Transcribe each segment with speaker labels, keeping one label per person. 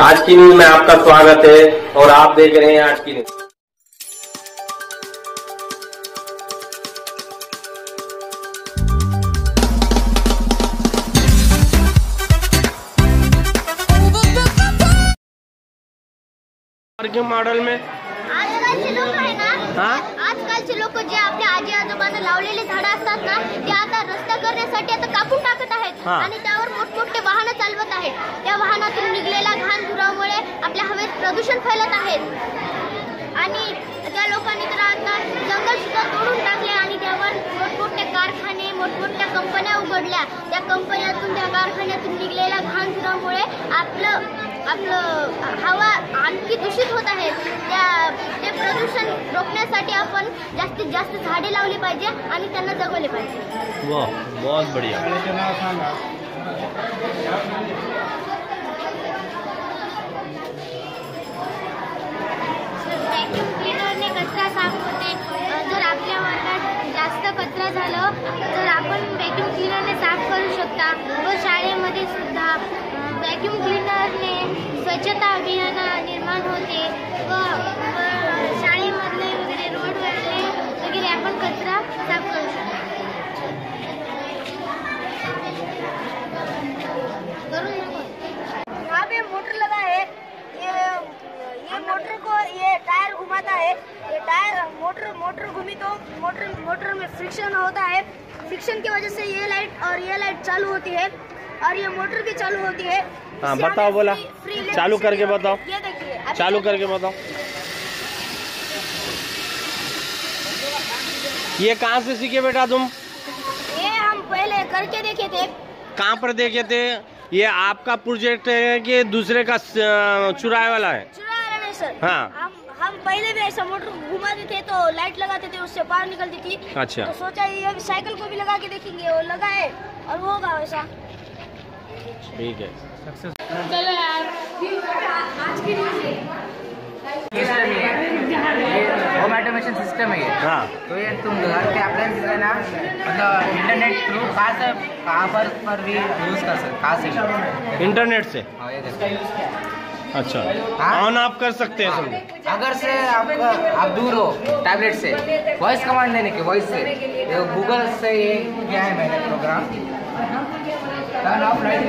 Speaker 1: आज की न्यूज में आपका स्वागत है और आप देख रहे हैं आज की न्यूज।
Speaker 2: पार्किंग मॉडेल में
Speaker 3: आजकालचे लोक आहे ना, आजकालचे लोक जे आपल्या आजी आजोबांना लावलेले झाडं असतात ना, ते आता रस्ता करण्यासाठी आता कापून टाकत आहेत आणि त्यावर मोठमोठे वाहनं चालवत आहेत. त्या वाहनातून निघलेल्या घाण धुरामुळे आपल्या हवेत प्रदूषण फैलत आहे आणि त्या लोकांनी तर आता जंगल सुद्धा तोडून टाकले आणि त्यावर मोठमोठे कारखाने, मोठमोठ्या कंपन्या उघडल्या. त्या कंपन्यातून, त्या कारखान्यातून निघलेल्या घाण धुरामुळे आपलं हवा आणखी दूषित होत आहे. ते प्रदूषण रोखण्यासाठी आपण जास्तीत जास्त झाडे लावली पाहिजे आणि त्यांना जगवले पाहिजे.
Speaker 2: वाह, बहुत बढ़िया.
Speaker 3: व्हॅक्यूम क्लीनरने कचरा साफ होते. जर आपल्या वर्गात जास्त कचरा झाला तर आपण व्हॅक्यूम क्लीनरने साफ करू शकता. व शाळेमध्ये सुद्धा व्हॅक्यूम क्लीनरने स्वच्छता अभियान निर्माण होते व शाळेमधले वगैरे रोडवरले वगैरे आपण कचरा साफ करू शकतो. यहाँ पे मोटर लगा है. ये मोटर को ये टायर घुमाता है. ये टायर मोटर घूमी तो मोटर में फ्रिक्शन होता है. फ्रिक्शन की वजह से ये लाइट चालू होती है और ये मोटर भी चालू होती है.
Speaker 2: हाँ बताओ, बोला चालू करके बताओ.
Speaker 3: ये देखिए,
Speaker 2: चालू करके बताओ. ये कहाँ से सीखे बेटा तुम?
Speaker 3: ये हम पहले करके देखे थे.
Speaker 2: कहाँ पर देखे थे? ये आपका प्रोजेक्ट है कि दूसरे का चुराए वाला है?
Speaker 3: चुराया वाला नहीं सर.
Speaker 2: हाँ,
Speaker 3: हम पहले भी ऐसा मोटर घुमाते थे तो लाइट लगाते थे, उससे बाहर निकलती थी.
Speaker 2: अच्छा.
Speaker 3: तो सोचा ये साइकिल को भी लगा के देखेंगे. वो लगा है और वो होगा वैसा.
Speaker 2: ठीक है.
Speaker 3: चलो यार, आज की
Speaker 4: होम ऑटोमेशन सिस्टम है ये.
Speaker 2: हाँ.
Speaker 4: तो ये तुम घर के अप्लायंसेस है ना, मतलब इंटरनेट थ्रू कहाँ पर भी यूज़ कर सकते, कहाँ से
Speaker 2: इंटरनेट से.
Speaker 4: हाँ, ये देखो.
Speaker 2: अच्छा,
Speaker 4: हाँ?
Speaker 2: ऑन ऑफ कर सकते हैं समझे.
Speaker 4: अगर से आप दूर हो टैबलेट से, वॉइस कमांड देने के, वॉइस से गूगल से ये किया है मैंने program. Turn off light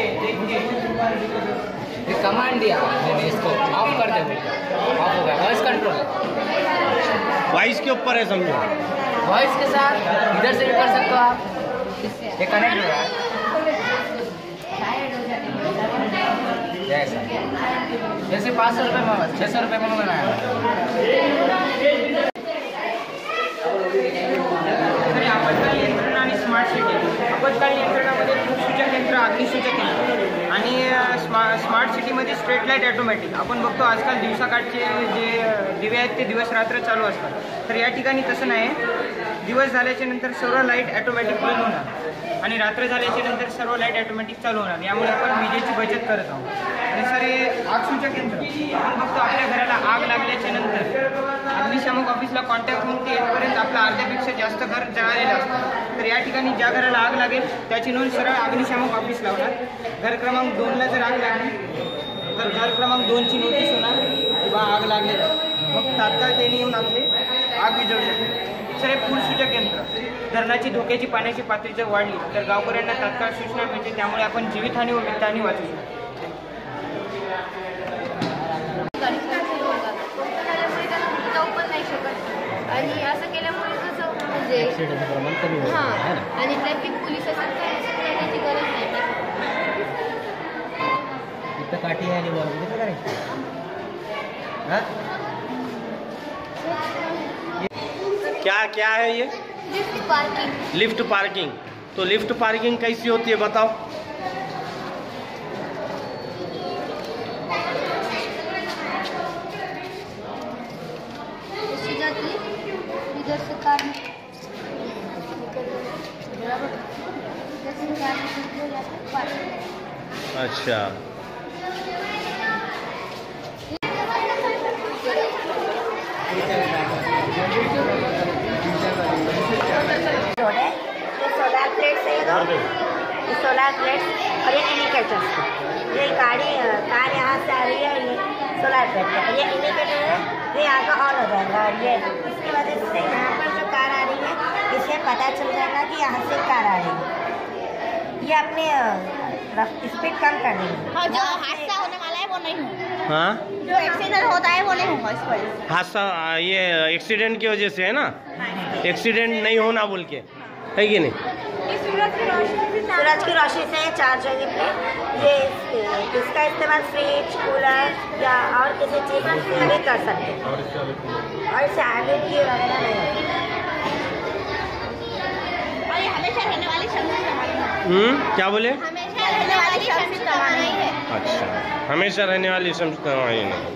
Speaker 4: command दिया मैंने, इसको ऑफ कर दे. ऑफ हो गया. वॉइस कंट्रोल है,
Speaker 2: वॉइस के ऊपर है समझो.
Speaker 4: वॉइस के साथ इधर से भी कर सकते हो आप. ये कनेक्ट हो रहा है जैसे 500 रुपये में 600 रुपये में बनाया.
Speaker 5: आपत्कालीन यंत्रणा आणि स्मार्ट सिटी. आपत्कालीन यंत्रणामध्ये सूचक यंत्र, अग्निसूचक यंत्र आणि स्मार्ट सिटीमध्ये स्ट्रीट लाईट ऑटोमॅटिक. आपण बघतो आजकाल दिवसाकाळचे जे दिवे आहेत ते दिवस रात्र चालू असतात. तर या ठिकाणी तसं नाही. दिवस झाल्याच्या नंतर सर्व लाईट ऑटोमॅटिक बंद होणार आणि रात्र झाल्याच्या नंतर सर्व लाईट ऑटोमॅटिक चालू होणार. यामुळे आपण विजेची बचत करत आहोत. आणि सर हे आगसूचक यंत्र आपण बघतो आपल्या घराला आग लागल्याच्या नंतर अग्निशामक ऑफिसला कॉन्टॅक्ट होऊन ते येतपर्यंत आपलं अर्ध्यापेक्षा जास्त घर जळालेलं असतं. तर या ठिकाणी ज्या घराला आग लागेल त्याची नोंद सरळ अग्निशामक ऑफिस लावणार. घर क्रमांक 2ला जर आग लागली तर घर क्रमांक 2ची नोटीस होणार किंवा आग लागली. मग तात्काळ त्यांनी येऊन आपले आग विझवू शकते. सर हे पूरसूचक यंत्र. धरणाची धोक्याची पाण्याची पातळी जर वाढली तर गावकऱ्यांना तात्काळ सूचना मिळते. त्यामुळे आपण जीवितहानी व वित्तहानी वाचू शकतो.
Speaker 3: आणि असं केल्यामुळे कसं म्हणजे आणि ट्रॅफिक पोलीस असं करण्याची गरज नाही.
Speaker 4: इथं काठी आहे आणि करायची.
Speaker 2: क्या क्या है ये?
Speaker 3: Lift parking.
Speaker 2: Lift parking. तो लिफ्ट पार्किंग कैसी होती है बताओ.
Speaker 3: इधर से कार
Speaker 2: अच्छा.
Speaker 3: सोलर प्लेट्स और ये एनी कैचर्स.
Speaker 6: ये कार यहाँ से आ रही है, ये सोलर पे ये इंडिकेटर है, ये यहाँ का ऑन हो जाएगा और ये इसकी वजह से यहाँ पर जो कार आ रही है इसे पता चल जाएगा कि यहाँ से कार आ रही है। ये अपने स्पीड कम कर देंगे।
Speaker 3: हाँ, जो हादसा होने वाला है वो नहीं होगा।
Speaker 2: हाँ,
Speaker 3: जो एक्सीडेंट होता है वो नहीं होगा इस वजह से।
Speaker 2: हादसा ये एक्सीडेंट की वजह से है ना, एक्सीडेंट नहीं होना बोल के, है कि नहीं?
Speaker 6: सूरज की रोशनी से चार्ज होगी ये इसका इस्तेमाल फ्रिज, कूलर या और किसी चीज़ में भी कर सकते हैं और इससे आगे की वगैरह नहीं होगी।
Speaker 3: और ये हमेशा रहने वाली क्षमता
Speaker 2: क्या बोले?
Speaker 3: हमेशा रहने वाली क्षमता नहीं है।
Speaker 2: अच्छा, हमेशा रहने वाली क्षमता नहीं।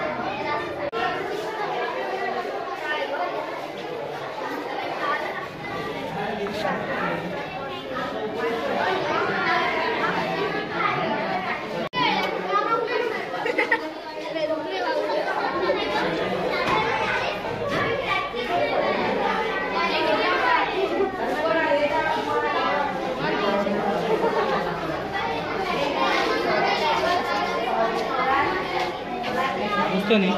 Speaker 5: तो नहीं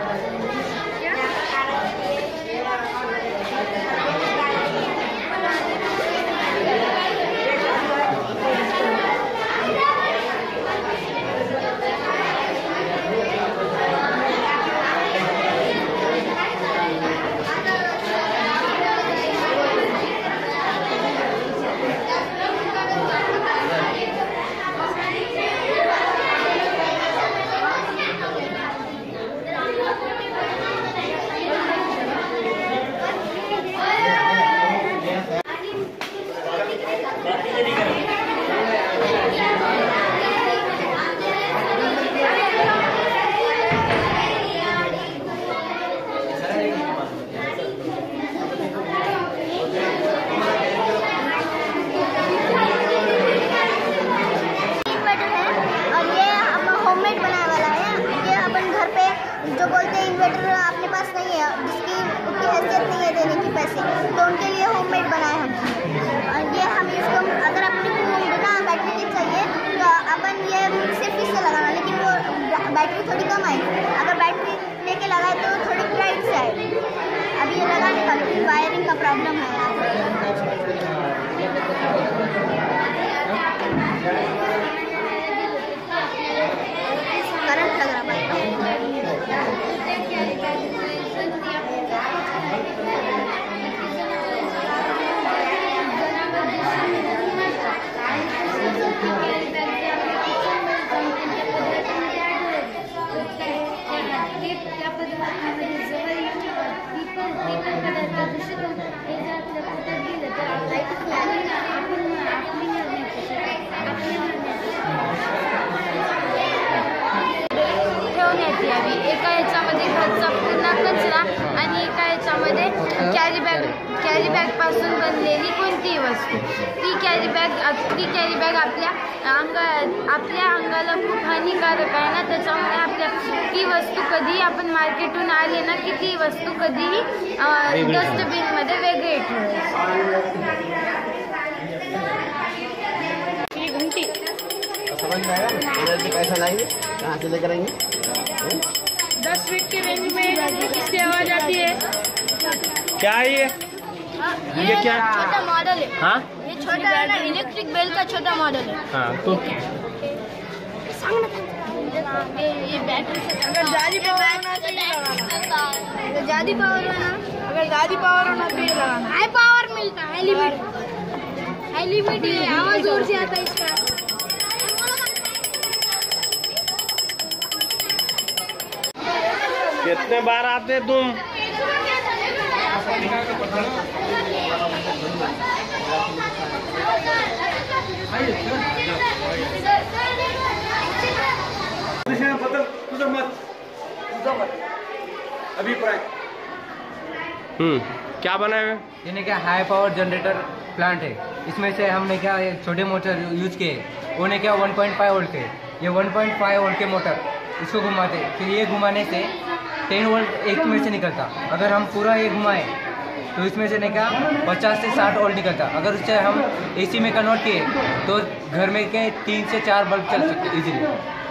Speaker 3: जो बोलते हैं इन्वर्टर अपने पास नहीं है, जिसकी उतनी हैसियत नहीं है देने की पैसे, तो उनके लिए होममेड बनाए हम। और ये हम इसको अगर अपने को बिना बैटरी के चाहिए तो अपन ये सिर्फ इससे लगाना, लेकिन वो बैटरी थोड़ी कम आएगी। अगर बैटरी लेके लगाए तो थोड़ी ब्राइट से आएगी। अभी ये लगाने का वायरिंग का प्रॉब्लम है करंट लग रहा है।
Speaker 7: एका ह्याच्यामध्ये घरचा पूर्ण कचरा आणि एका ह्याच्यामध्ये कॅरी बॅग पासून बनलेली कोणतीही वस्तू, ती कॅरी बॅग आपल्या अंगाला खूप हानिकारक आहे ना, त्याच्यामुळे आपल्या ती वस्तू कधीही आपण मार्केटहून आली ना की ती वस्तू कधीही डस्टबिनमध्ये वेगळी ठेवायची।
Speaker 8: समझ में आया? इधर से पैसा लाएंगे, कहाँ से लेकर आएंगे?
Speaker 7: 10 फीट के रेंज में इसकी आवाज आती है।
Speaker 2: क्या है ये क्या
Speaker 3: छोटा मॉडल है।
Speaker 2: हाँ,
Speaker 3: ये छोटा है ना, इलेक्ट्रिक बेल का छोटा मॉडल है।
Speaker 2: हाँ, तो
Speaker 3: ये बैटरी से अगर ज़्यादा पावर होना तो ये लगाना, अगर ज़्यादा पावर होना तो ये लगाना। हाई पावर मिलता है, हाई लिमिट ये आवाज़ जोर से आता है इसका।
Speaker 2: कितने बार आते तुम?
Speaker 5: अभिप्राय
Speaker 2: क्या बनाए हुए?
Speaker 4: यानी क्या हाई पावर जनरेटर प्लांट है। इसमें से हमने क्या छोटे मोटर यूज किए, वो ने क्या 1.5 वोल्ट के, ये 1.5 वोल्ट के मोटर इसको घुमाते, फिर ये घुमाने से 10 वोल्ट एक में से निकलता। अगर हम पूरा ये घुमाएं
Speaker 5: तो इसमें से नहीं क्या 50 से 60 वोल्ट निकलता। अगर उससे हम AC में कन्वर्ट किए तो घर में के 3 से 4 बल्ब चल सकते इजीली।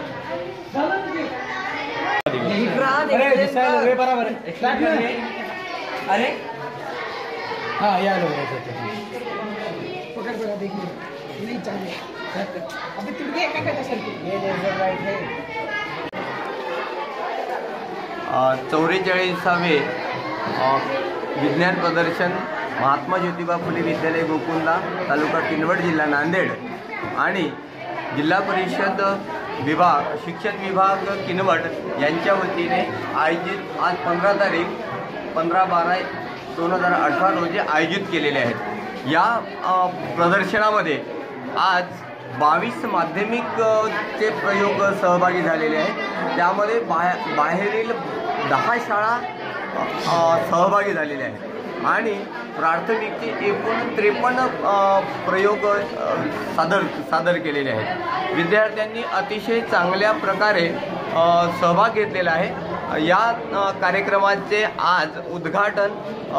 Speaker 5: अरे बराबर है। अरे हाँ यार पकड़ पड़ा देखिए नहीं चाहिए अभी तुम ये क्या करते सर ये लेजर लाइट है।
Speaker 9: 44वे विज्ञान प्रदर्शन महात्मा ज्योतिबा फुले विद्यालय गोकुंदा तालुका किनवट जिल्हा नांदेड आणि जिल्हा परिषद विभाग शिक्षण विभाग किनवट यांच्या वतीने आयोजित आज 15 तारीख 15/12/2018 रोजी आयोजित केलेले आहेत। या प्रदर्शनामध्ये आज 22 माध्यमिकचे प्रयोग सहभागी झालेले आहेत। त्यामध्ये बाहेरील 10 शाळा सहभागी झालेल्या आहेत आणि प्राथमिकचे एकूण 53 प्रयोग सादर केलेले आहेत। विद्यार्थ्यांनी अतिशय चांगल्या प्रकारे सहभाग घेतलेला आहे। या कार्यक्रमाचे आज उद्घाटन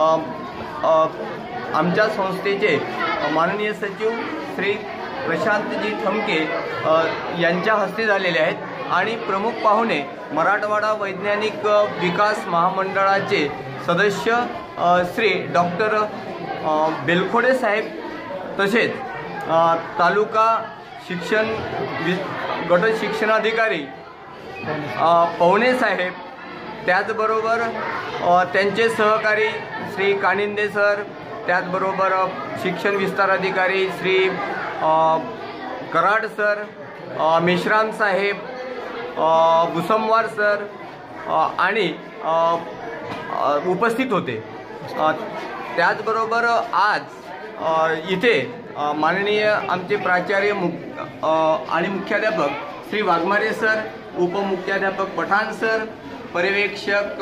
Speaker 9: आमच्या संस्थेचे माननीय सचिव श्री प्रशांतजी ठमके यांच्या हस्ते झालेले आहेत आणि प्रमुख पाहुणे मराठवाडा वैज्ञानिक विकास महामंडळाचे सदस्य श्री डॉक्टर बेलखोडे साहेब तसेच तालुका शिक्षण गट शिक्षणाधिकारी पवणे साहेब, त्याचबरोबर त्यांचे सहकारी श्री कानिंदे सर, त्याचबरोबर शिक्षण विस्तार अधिकारी श्री कराड सर, मेश्राम साहेब, भुसमवार सर आणि उपस्थित होते। त्याचबरोबर आज इथे माननीय आमचे प्राचार्य आणि मुख्याध्यापक श्री वाघमारे सर, उपमुख्याध्यापक पठाण सर, पर्यवेक्षक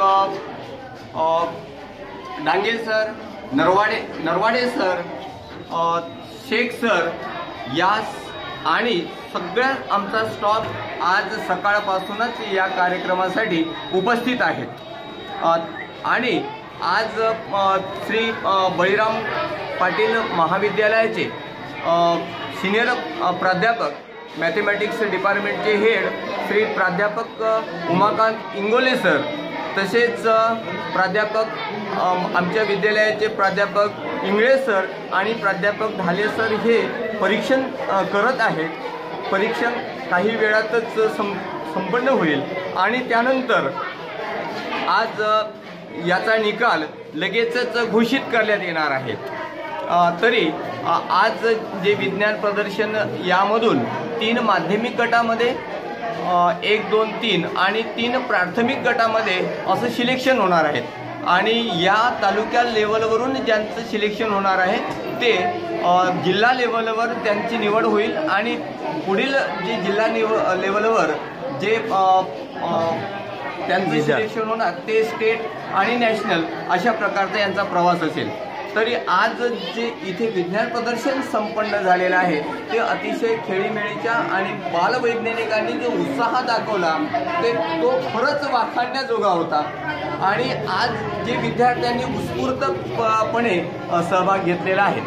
Speaker 9: Dange sir, Narwade sir, Shaikh sir यास आणि सगळ्या आमचा स्टॉफ आज सकाळपासूनच या कार्यक्रमासाठी उपस्थित आहेत। आणि आज श्री बळीराम पाटील महाविद्यालयाचे सिनियर प्राध्यापक मॅथमॅटिक्स डिपार्टमेंटचे हेड श्री प्राध्यापक उमाकांत इंगोले सर, तसेच प्राध्यापक आमच्या विद्यालयाचे प्राध्यापक इंगळे सर आणि प्राध्यापक ढाले सर हे परीक्षण करत आहेत। परीक्षण काही वेळातच संपन्न होईल आणि त्यानंतर आज याचा निकाल लगेचच घोषित करण्यात येणार आहे। तरी आज जे विज्ञान प्रदर्शन यामधून 3 माध्यमिक गटामध्ये 1, 2, 3 आणि 3 प्राथमिक गटामध्ये असं सिलेक्शन होणार आहे आणि या तालुक्या लेवलवरून ज्यांचं सिलेक्शन होणार आहे ते जिल्हा लेवलवर त्यांची निवड होईल आणि पुढील जे जिल्हा लेवलवर जे त्यांचं सिलेक्शन होणार ते स्टेट आणि नॅशनल अशा प्रकारचा यांचा प्रवास असेल। तरी आज जे इथे विज्ञान प्रदर्शन संपन्न झालेलं आहे ते अतिशय खेळीमेळीच्या आणि बालवैज्ञानिकांनी जो उत्साह दाखवला तो खरंच वाखाणण्याजोगा होता आणि आज जे विद्यार्थ्यांनी उत्स्फूर्तपणे सहभाग घेतलेला आहे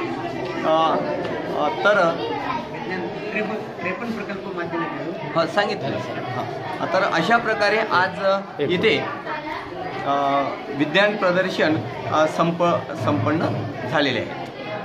Speaker 9: तर
Speaker 5: 53 प्रकल्प माध्यमिक
Speaker 9: सांगितलं सर। तर अशा प्रकारे आज इथे विज्ञान प्रदर्शन संपन्न झालेले आहे।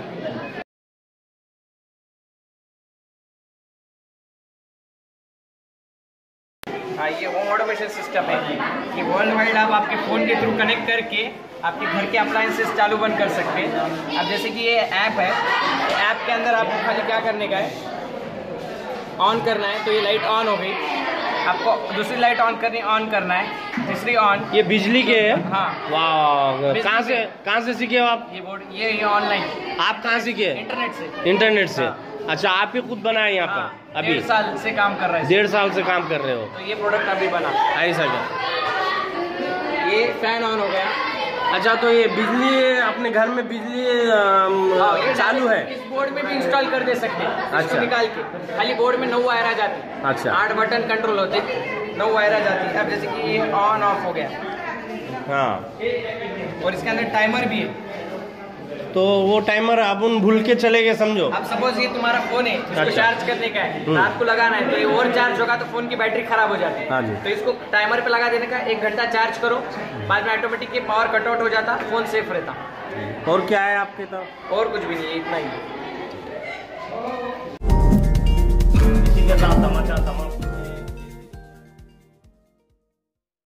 Speaker 5: ये होम ऑटोमेशन सिस्टम है। ये वर्ल्ड वाइड आप आपके फ़ोन के थ्रू कनेक्ट करके आपके घर के अप्लायंसेस चालू बंद कर सकते हैं। अब जैसे कि ये ऐप है, ऐप के अंदर आपको खाली क्या करने का है, ऑन करना है तो ये लाइट ऑन हो गई। आपको दूसरी लाइट ऑन करना है, तीसरी ऑन।
Speaker 2: ये बिजली के है?
Speaker 5: हाँ।
Speaker 2: वाह, कहाँ से सीखे हो आप?
Speaker 5: ये बोर्ड ये ऑनलाइन।
Speaker 2: आप कहाँ सीखे?
Speaker 5: इंटरनेट से।
Speaker 2: हाँ। अच्छा, आप ही खुद बनाए यहाँ पर? अभी
Speaker 5: 1.5 साल से काम कर रहे हैं।
Speaker 2: 1.5 साल से काम कर रहे हो?
Speaker 5: तो ये प्रोडक्ट अभी बना।
Speaker 2: ऐसा क्या?
Speaker 5: ये फैन ऑन हो गया।
Speaker 2: अच्छा, तो ये बिजली अपने घर में बिजली चालू है?
Speaker 5: इस बोर्ड में भी इंस्टॉल कर दे सकते हैं।
Speaker 2: अच्छा।
Speaker 5: निकाल के खाली बोर्ड में 9 वायर आ जाती।
Speaker 2: अच्छा।
Speaker 5: 8 बटन कंट्रोल होते, 9 वायर आ जाती। अब जैसे कि ये ऑन ऑफ हो गया।
Speaker 2: हाँ।
Speaker 5: और इसके अंदर टाइमर भी है।
Speaker 2: तो वो टाइमर अपन भूल के चले गए समझो।
Speaker 5: अब सपोज ये तुम्हारा फोन है, इसको
Speaker 2: अच्छा।
Speaker 5: चार्ज करने का है, रात को लगाना है, तो ये ओवर चार्ज होगा तो फोन की बैटरी खराब हो जाती
Speaker 2: हाँ जी।
Speaker 5: है। तो इसको टाइमर पे लगा देने का, 1 घंटा चार्ज करो, बाद में ऑटोमेटिक ये पावर कट आउट हो जाता, फोन सेफ रहता।
Speaker 2: और क्या है आपके तरफ?
Speaker 5: और कुछ भी नहीं है, इतना ही।